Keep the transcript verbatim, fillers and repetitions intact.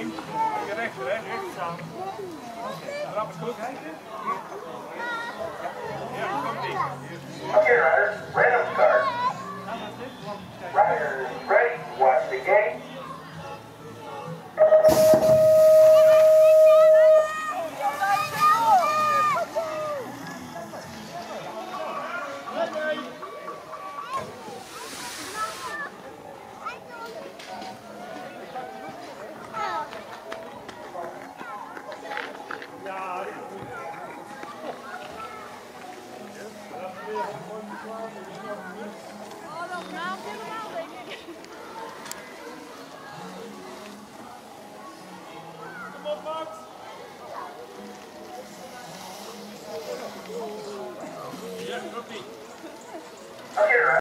team. Je rechts, rechts, rechts aan. Rap is goed. Ja, komt ie. Okay, riders, random